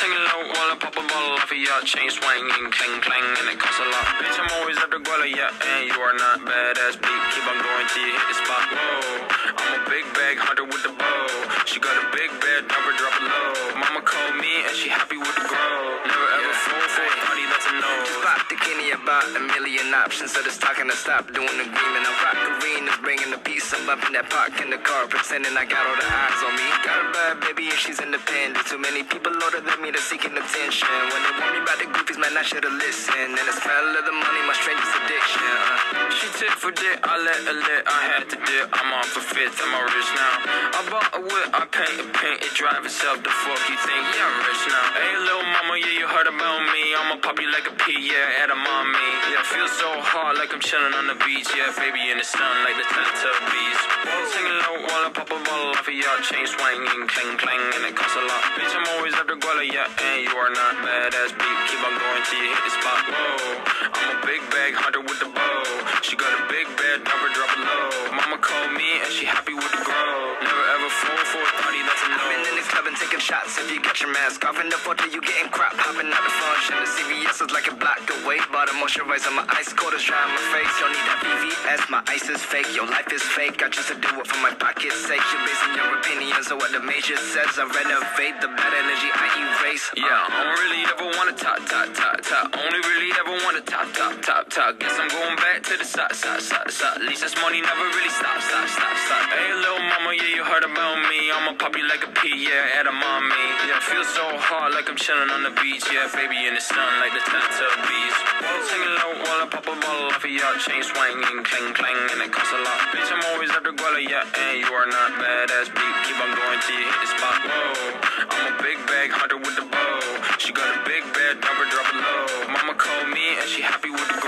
singing low while I pop a bottle off of your chain swinging, clang clang, and it costs a lot. Bitch, I'm always at the guala, yeah, and you are not badass beat. Keep on going till you hit the spot. Whoa, I'm a big bag hunter with the bow. She got a big bed, never drop it low. Mama called me and she happy with the grow. Never ever fall for a party, that's a no. Just pop the Kenny about a million options. So just talking to stop doing the agreement. I rock arenas, bringing the peace. I'm bumping that park in the car, pretending I got all the eyes on me. Got a bad baby and she's independent. Too many people older than me that's seeking attention. When they want me about the goofies, man, I should've listened. And the smell of the money, my strangest addiction. She tit for dick, I let her lit, I had to dip. I'm off for fifth, I'm all rich now. I bought a whip, I paint it drive itself. The fuck you think? Yeah, I'm rich now. Hey, little mama, yeah, you heard about me. I'ma pop you like a pea, yeah, at a mommy. Yeah, feel so hard like I'm chilling on the beach. Yeah, baby in the sun like the Teletubbies. While singing low while I pop a bottle off of your chain swinging, clang clang, and it costs a lot. Bitch, I'm always at the guala, yeah, and you are not badass beat. Keep on going till you hit the spot. Whoa, I'm a big bag hunter with the bow. She got a big bed, never drop it low. Mama called me and she happy with the grow. Never ever fall for a party, that's a no. I've been in the club and taking shots. If you got your mask off in the photo, you getting crap. Hopping out the function. The CVS is like a block away. Bought a moisturizer, my ice cold is dry on my face. Don't need that VVS, my ice is fake. Your life is fake. I choose to do it for my pocket's sake. You're basing your opinions on what the major says. I renovate the bad energy I erase. Yeah, I don't really ever wanna top. Only really ever wanna top. Guess I'm going back to the side. At least this money never really stop. Hey, little mama, yeah, you heard about me. I'ma pop you like a pea, yeah, at a mommy. Yeah, feel so hard like I'm chilling on the beach. Yeah, baby in the sun like the Teletubbies. While singing low while I pop a bottle off of your chain swinging, clang clang, and it costs a lot. Bitch, I'm always at the guala, yeah, and you are not badass beat. Keep on going till you hit the spot. Whoa, I'm a big bag hunter with the bow. She got a big bed, never drop it low. Mama called me and she happy with the